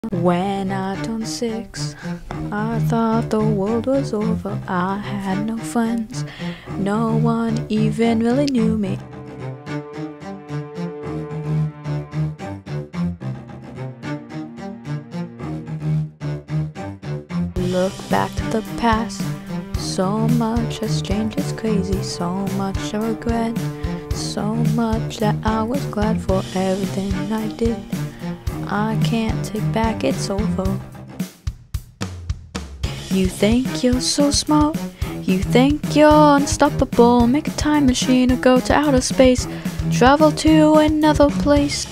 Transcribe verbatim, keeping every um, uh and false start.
When I turned six, I thought the world was over. I had no friends, no one even really knew me. Look back to the past, so much has changed, it's crazy. So much I regret, so much that I was glad for everything I did. I can't take back, it's over. You think you're so smart, you think you're unstoppable. Make a time machine or go to outer space, travel to another place.